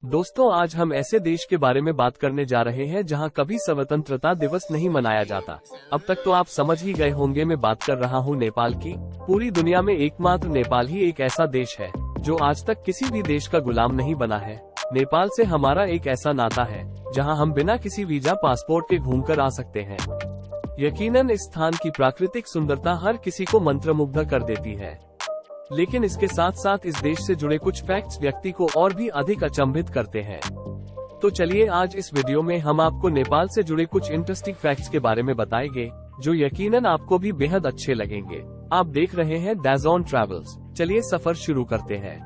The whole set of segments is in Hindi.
दोस्तों, आज हम ऐसे देश के बारे में बात करने जा रहे हैं जहां कभी स्वतंत्रता दिवस नहीं मनाया जाता। अब तक तो आप समझ ही गए होंगे, मैं बात कर रहा हूं नेपाल की। पूरी दुनिया में एकमात्र नेपाल ही एक ऐसा देश है जो आज तक किसी भी देश का गुलाम नहीं बना है। नेपाल से हमारा एक ऐसा नाता है जहां हम बिना किसी वीजा पासपोर्ट के घूमकर आ सकते हैं। यकीनन इस स्थान की प्राकृतिक सुंदरता हर किसी को मंत्रमुग्ध कर देती है, लेकिन इसके साथ साथ इस देश से जुड़े कुछ फैक्ट्स व्यक्ति को और भी अधिक अचंभित करते हैं। तो चलिए, आज इस वीडियो में हम आपको नेपाल से जुड़े कुछ इंटरेस्टिंग फैक्ट्स के बारे में बताएंगे जो यकीनन आपको भी बेहद अच्छे लगेंगे। आप देख रहे हैं डैज़न ट्रैवल्स। चलिए सफर शुरू करते हैं।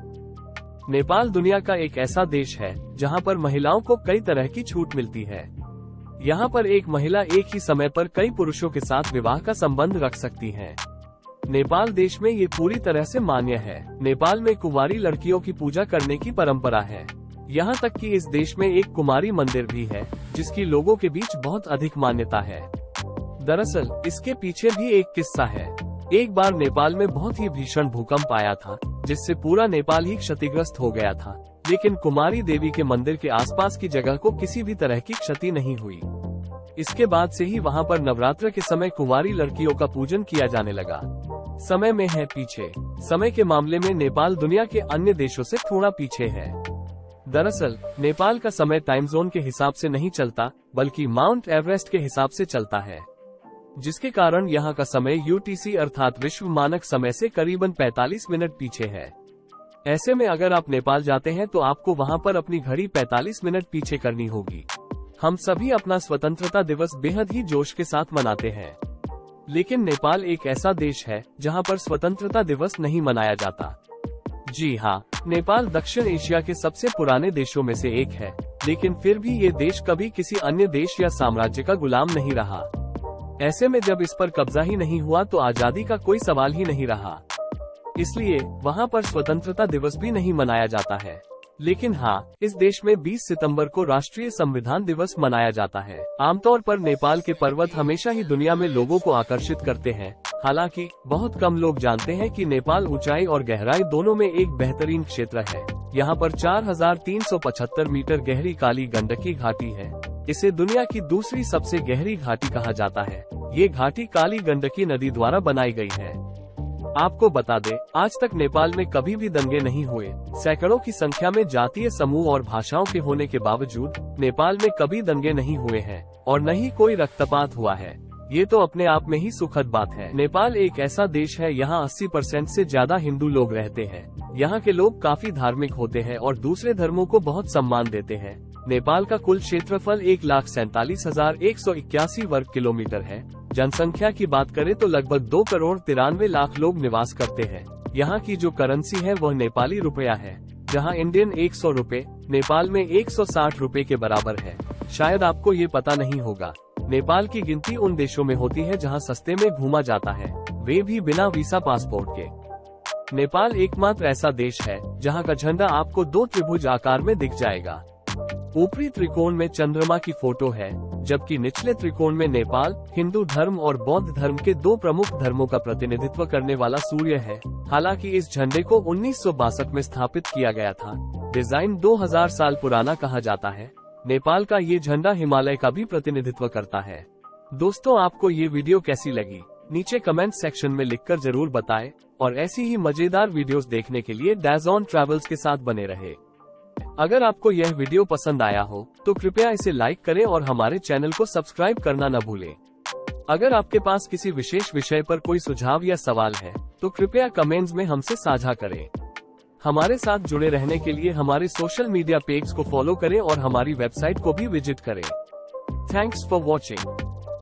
नेपाल दुनिया का एक ऐसा देश है जहां पर महिलाओं को कई तरह की छूट मिलती है। यहां पर एक महिला एक ही समय पर कई पुरुषों के साथ विवाह का संबंध रख सकती है। नेपाल देश में ये पूरी तरह से मान्य है। नेपाल में कुंवारी लड़कियों की पूजा करने की परंपरा है। यहाँ तक कि इस देश में एक कुमारी मंदिर भी है जिसकी लोगों के बीच बहुत अधिक मान्यता है। दरअसल इसके पीछे भी एक किस्सा है। एक बार नेपाल में बहुत ही भीषण भूकंप आया था जिससे पूरा नेपाल ही क्षतिग्रस्त हो गया था, लेकिन कुमारी देवी के मंदिर के आसपास की जगह को किसी भी तरह की क्षति नहीं हुई। इसके बाद से ही वहाँ पर नवरात्र के समय कुंवारी लड़कियों का पूजन किया जाने लगा। समय में है पीछे। समय के मामले में नेपाल दुनिया के अन्य देशों से थोड़ा पीछे है। दरअसल नेपाल का समय टाइम जोन के हिसाब से नहीं चलता, बल्कि माउंट एवरेस्ट के हिसाब से चलता है, जिसके कारण यहाँ का समय UTC अर्थात विश्व मानक समय से करीबन 45 मिनट पीछे है। ऐसे में अगर आप नेपाल जाते हैं तो आपको वहाँ पर अपनी घड़ी 45 मिनट पीछे करनी होगी। हम सभी अपना स्वतंत्रता दिवस बेहद ही जोश के साथ मनाते हैं, लेकिन नेपाल एक ऐसा देश है जहां पर स्वतंत्रता दिवस नहीं मनाया जाता। जी हाँ, नेपाल दक्षिण एशिया के सबसे पुराने देशों में से एक है, लेकिन फिर भी ये देश कभी किसी अन्य देश या साम्राज्य का गुलाम नहीं रहा। ऐसे में जब इस पर कब्जा ही नहीं हुआ तो आजादी का कोई सवाल ही नहीं रहा। इसलिए वहाँ पर स्वतंत्रता दिवस भी नहीं मनाया जाता है। लेकिन हाँ, इस देश में 20 सितंबर को राष्ट्रीय संविधान दिवस मनाया जाता है। आमतौर पर नेपाल के पर्वत हमेशा ही दुनिया में लोगों को आकर्षित करते हैं। हालांकि बहुत कम लोग जानते हैं कि नेपाल ऊंचाई और गहराई दोनों में एक बेहतरीन क्षेत्र है। यहाँ पर 4375 मीटर गहरी काली गंडकी घाटी है। इसे दुनिया की दूसरी सबसे गहरी घाटी कहा जाता है। ये घाटी काली गंडकी नदी द्वारा बनाई गई है। आपको बता दें, आज तक नेपाल में कभी भी दंगे नहीं हुए। सैकड़ों की संख्या में जातीय समूह और भाषाओं के होने के बावजूद नेपाल में कभी दंगे नहीं हुए हैं और न ही कोई रक्तपात हुआ है। ये तो अपने आप में ही सुखद बात है। नेपाल एक ऐसा देश है यहाँ 80% से ज्यादा हिंदू लोग रहते हैं। यहाँ के लोग काफी धार्मिक होते हैं और दूसरे धर्मों को बहुत सम्मान देते हैं। नेपाल का कुल क्षेत्रफल 1,47,181 वर्ग किलोमीटर है। जनसंख्या की बात करें तो लगभग 2,93,00,000 लोग निवास करते हैं। यहाँ की जो करेंसी है वह नेपाली रुपया है, जहाँ इंडियन 100 रुपए नेपाल में 160 रुपए के बराबर है। शायद आपको ये पता नहीं होगा, नेपाल की गिनती उन देशों में होती है जहाँ सस्ते में घूमा जाता है, वे भी बिना वीसा पासपोर्ट के। नेपाल एकमात्र ऐसा देश है जहाँ का झंडा आपको 2 त्रिभुज आकार में दिख जाएगा। ऊपरी त्रिकोण में चंद्रमा की फोटो है, जबकि निचले त्रिकोण में नेपाल, हिंदू धर्म और बौद्ध धर्म के 2 प्रमुख धर्मों का प्रतिनिधित्व करने वाला सूर्य है। हालांकि इस झंडे को 1962 में स्थापित किया गया था। डिजाइन 2000 साल पुराना कहा जाता है। नेपाल का ये झंडा हिमालय का भी प्रतिनिधित्व करता है। दोस्तों, आपको ये वीडियो कैसी लगी? नीचे कमेंट सेक्शन में लिखकर जरूर बताएं और ऐसी ही मजेदार वीडियोस देखने के लिए डैज़न ट्रैवल्स के साथ बने रहे। अगर आपको यह वीडियो पसंद आया हो तो कृपया इसे लाइक करें और हमारे चैनल को सब्सक्राइब करना न भूलें। अगर आपके पास किसी विशेष विषय पर कोई सुझाव या सवाल है तो कृपया कमेंट्स में हमसे साझा करें। हमारे साथ जुड़े रहने के लिए हमारे सोशल मीडिया पेज को फॉलो करें और हमारी वेबसाइट को भी विजिट करें। Thanks for watching.